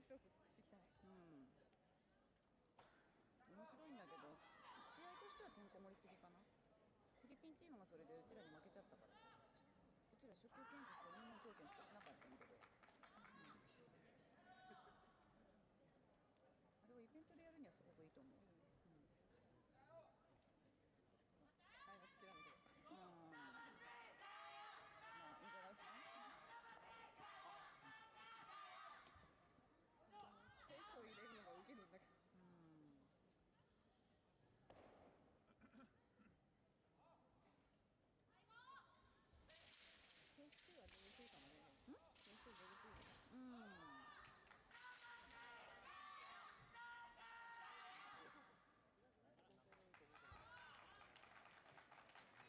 白く作っていきたい。 面白いんだけど、試合としてはてんこ盛りすぎかな。フィリピンチームがそれでうちらに負けちゃったから、うちら初級研究と入門条件しかしなかったんだけど、あれをイベントでやるにはすごくいいと思う。